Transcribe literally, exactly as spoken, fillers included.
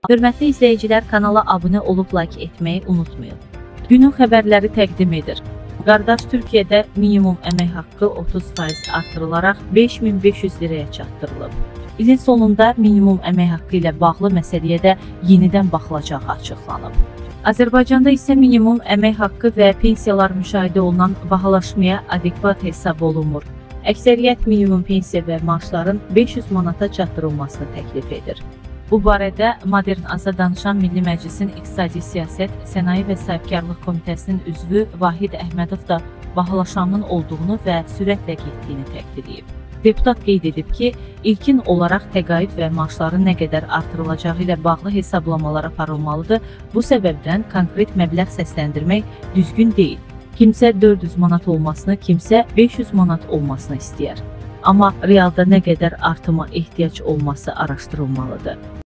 Hörmətli izləyicilər, kanala abunə olub like etməyi unutmayın. Günün xəbərləri təqdim edir. Qardaş Türkiyədə minimum əmək haqqı otuz faiz artırılaraq beş min beş yüz liraya çatdırılıb. İlin sonunda minimum əmək haqqı ilə bağlı məsələyə də yenidən baxılacağı açıqlanıb. Azərbaycanda isə minimum əmək haqqı və pensiyalar müşahidə olunan bahalaşmaya adekvat hesab olunmur. Əksəriyyət minimum pensiya və maaşların beş yüz manata çatdırılmasını təklif edir. Bu barədə Modern Aza danışan Milli Məclisin İqtisadi Siyasət, Sənaye və Sahibkarlıq Komitəsinin üzvü Vahid Əhmədov da bahalaşmanın olduğunu və sürətlə getdiyini təqdirləyib. Deputat qeyd edib ki, ilkin olaraq təqaüd və maaşların nə qədər artırılacağı ilə bağlı hesablamalar aparılmalıdır. Bu səbəbdən konkret məbləğ səsləndirmək düzgün deyil. Kimsə dörd yüz manat olmasını, kimsə beş yüz manat olmasını istəyər. Amma realda nə qədər artıma ehtiyac olması araşdırılmalıdır.